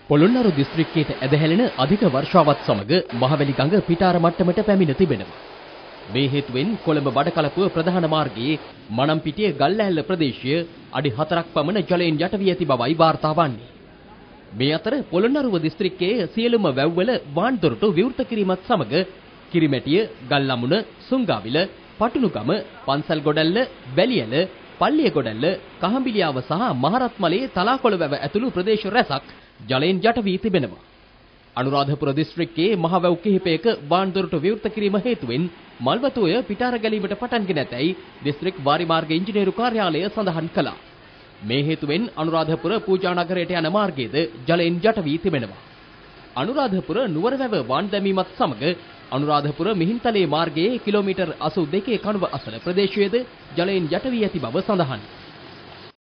පොළොන්නරු දිස්ත්‍රික්කයට ඇදහැලෙන අධික වර්ෂාවත් සමග මහවැලි ගඟ පිටාර මට්ටමට පැමිණ තිබෙනවා. මේ හේතුවෙන් කොළඹ බඩකලපුව ප්‍රධාන මාර්ගයේ මණම්පිටිය ගල්ඇල්ල ප්‍රදේශය අඩි 4ක් පමණ ජලයෙන් යට වී ඇති බවයි වාර්තා වන්නේ. මේ අතර පොළොන්නරුව දිස්ත්‍රික්කයේ සියලුම වැව්වල වාන් දොරටු විවෘත කිරීමත් සමග කිරිමැටිය, ගල්ලමුණ, සුංගාවිල, පටුනුගම, පන්සල් ගොඩැල්ල, වැලියල, පල්ලිය ගොඩැල්ල, කහඹිලියාව සහ මහරත්මලේ තලාකොළ වැව ඇතුළු ප්‍රදේශ රැසක් ජලයෙන් යට වී තිබෙනවා. අනුරාධපුර දිස්ත්‍රික්කයේ මහවැව් කිහිපයක වාන් දොරටු විවෘත කිරීම හේතුවෙන් මල්වතුය පිටාර ගැලීමට පටන්ගෙන ඇතැයි දිස්ත්‍රික් වාරිමාර්ග ඉංජිනේරු කාර්යාලය සඳහන් කළා. මේ හේතුවෙන් අනුරාධපුර පූජා නගරයට යන මාර්ගයේද ජලයෙන් යට වී තිබෙනවා. අනුරාධපුර නුවරවැව වාන් දැමීමත් සමග අනුරාධපුර මිහින්තලේ මාර්ගයේ කිලෝමීටර් 82 කණුව අසල ප්‍රදේශයේද ජලයෙන් යට වී ඇති බව සඳහන්.